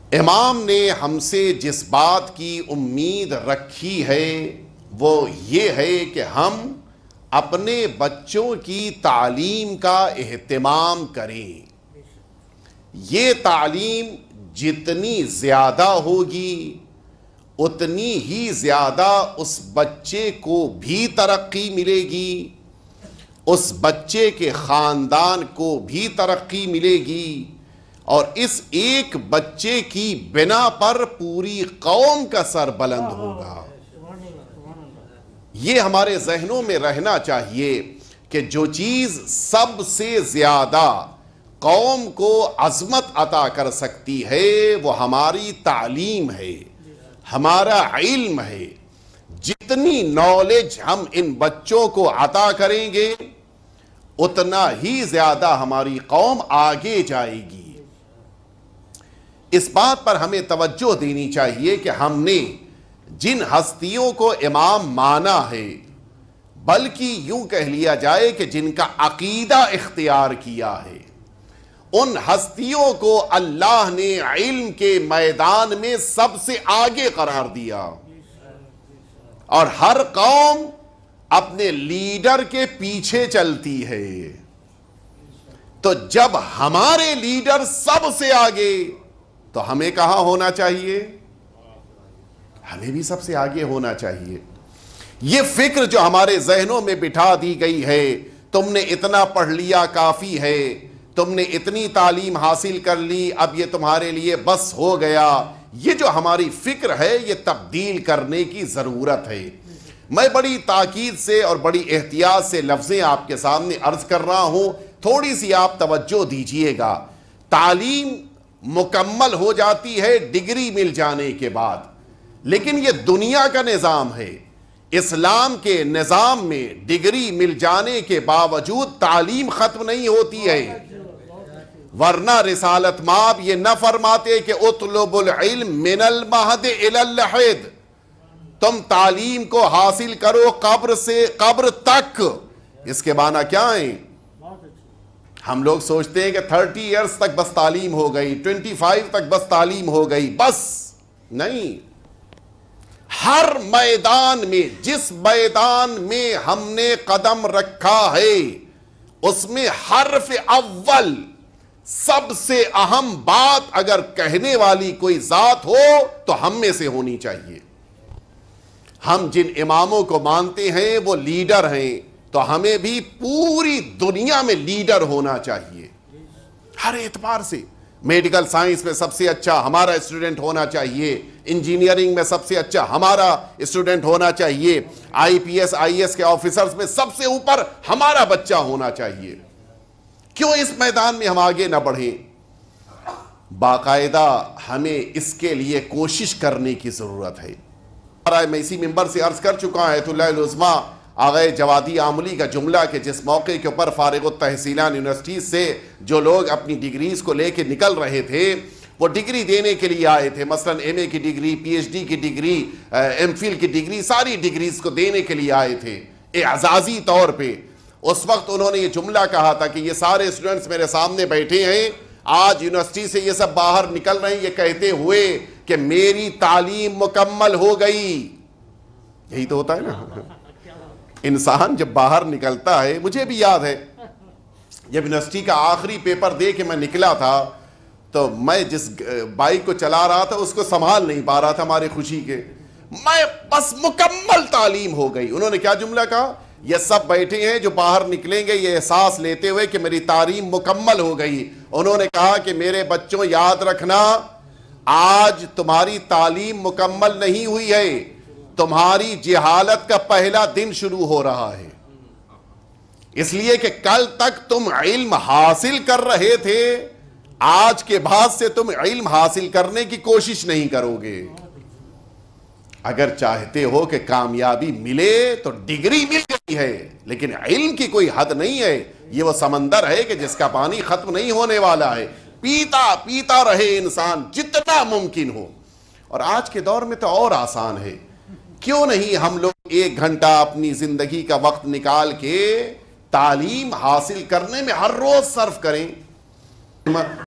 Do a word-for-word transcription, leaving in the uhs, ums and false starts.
امام نے ہم سے جس بات کی امید رکھی ہے وہ یہ ہے کہ ہم اپنے بچوں کی تعلیم کا اہتمام کریں۔ یہ تعلیم جتنی زیادہ ہوگی اتنی ہی زیادہ اس بچے کو بھی ترقی ملے گی، اس بچے کے خاندان کو بھی ترقی ملے گی، اور اس ایک بچے کی بنا پر پوری قوم کا سر بلند ہوگا۔ یہ ہمارے ذہنوں میں رہنا چاہیے کہ جو چیز سب سے زیادہ قوم کو عظمت عطا کر سکتی ہے وہ ہماری تعلیم ہے، ہمارا علم ہے۔ جتنی نالج ہم ان بچوں کو عطا کریں گے اتنا ہی زیادہ ہماری قوم آگے جائے گی۔ اس بات پر ہمیں توجہ دینی چاہیے کہ ہم نے جن ہستیوں کو امام مانا ہے، بلکہ یوں کہہ لیا جائے کہ جن کا عقیدہ اختیار کیا ہے، ان ہستیوں کو اللہ نے علم کے میدان میں سب سے آگے قرار دیا، اور ہر قوم اپنے لیڈر کے پیچھے چلتی ہے۔ تو جب ہمارے لیڈر سب سے آگے، تو ہمیں کہاں ہونا چاہیے؟ ہمیں بھی سب سے آگے ہونا چاہیے۔ یہ فکر جو ہمارے ذہنوں میں بٹھا دی گئی ہے، تم نے اتنا پڑھ لیا کافی ہے، تم نے اتنی تعلیم حاصل کر لی اب یہ تمہارے لیے بس ہو گیا، یہ جو ہماری فکر ہے یہ تبدیل کرنے کی ضرورت ہے۔ میں بڑی تاکید سے اور بڑی احتیاط سے لفظیں آپ کے سامنے عرض کر رہا ہوں، تھوڑی سی آپ توجہ دیجئے گا۔ تعلیم مکمل ہو جاتی ہے ڈگری مل جانے کے بعد، لیکن یہ دنیا کا نظام ہے۔ اسلام کے نظام میں ڈگری مل جانے کے باوجود تعلیم ختم نہیں ہوتی ہے، ورنہ رسالت مآب یہ نہ فرماتے کہ اطلب العلم من المہد الی اللحد، تم تعلیم کو حاصل کرو قبر سے قبر تک۔ اس کے معنی کیا ہیں؟ ہم لوگ سوچتے ہیں کہ تھرٹی ایئرز تک بس تعلیم ہو گئی، ٹوینٹی فائیو تک بس تعلیم ہو گئی، بس نہیں۔ ہر میدان میں، جس میدان میں ہم نے قدم رکھا ہے اس میں حرف اول، سب سے اہم بات اگر کہنے والی کوئی ذات ہو تو ہم میں سے ہونی چاہیے۔ ہم جن اماموں کو مانتے ہیں وہ لیڈر ہیں، تو ہمیں بھی پوری دنیا میں لیڈر ہونا چاہیے، ہر اعتبار سے۔ میڈیکل سائنس میں سب سے اچھا ہمارا اسٹوڈنٹ ہونا چاہیے، انجینئرنگ میں سب سے اچھا ہمارا اسٹوڈنٹ ہونا چاہیے، I P S I S کے آفیسرز میں سب سے اوپر ہمارا بچہ ہونا چاہیے۔ کیوں اس میدان میں ہم آگے نہ بڑھیں؟ باقاعدہ ہمیں اس کے لیے کوشش کرنے کی ضرورت ہے۔ میں اسی منبر سے عرض کر چکا ہے تو اللہ العظمہ آغا جوادی عاملی کا جملہ کہ جس موقع کے اوپر فارغ التحصیلان یونیورسٹیز سے جو لوگ اپنی ڈگریز کو لے کے نکل رہے تھے وہ ڈگری دینے کے لیے آئے تھے، مثلا ایم اے کی ڈگری، پی ایچ ڈی کی ڈگری، ایم فل کی ڈگری، ساری ڈگریز کو دینے کے لیے آئے تھے اعزازی طور پہ۔ اس وقت انہوں نے یہ جملہ کہا تھا کہ یہ سارے اسٹوڈنٹس میرے سامنے بیٹھے ہیں، آج یونیورسٹی سے یہ سب باہر نکل رہے ہیں یہ کہتے ہوئے کہ میری تعلیم مکمل ہو گئی۔ یہی تو ہوتا ہے نا، انسان جب باہر نکلتا ہے۔ مجھے بھی یاد ہے جب یونیورسٹی کا آخری پیپر دے کے میں نکلا تھا تو میں جس بائک کو چلا رہا تھا اس کو سنبھال نہیں پا رہا تھا ہماری خوشی کے، میں بس مکمل تعلیم ہو گئی۔ انہوں نے کیا جملہ کہا؟ یہ سب بیٹھے ہیں جو باہر نکلیں گے یہ احساس لیتے ہوئے کہ میری تعلیم مکمل ہو گئی۔ انہوں نے کہا کہ میرے بچوں یاد رکھنا، آج تمہاری تعلیم مکمل نہیں ہوئی ہے، تمہاری جہالت کا پہلا دن شروع ہو رہا ہے، اس لیے کہ کل تک تم علم حاصل کر رہے تھے، آج کے بعد سے تم علم حاصل کرنے کی کوشش نہیں کرو گے۔ اگر چاہتے ہو کہ کامیابی ملے تو ڈگری مل گئی ہے، لیکن علم کی کوئی حد نہیں ہے۔ یہ وہ سمندر ہے کہ جس کا پانی ختم نہیں ہونے والا ہے، پیتا پیتا رہے انسان جتنا ممکن ہو۔ اور آج کے دور میں تو اور آسان ہے، کیوں نہیں ہم لوگ ایک گھنٹہ اپنی زندگی کا وقت نکال کے تعلیم حاصل کرنے میں ہر روز صرف کریں۔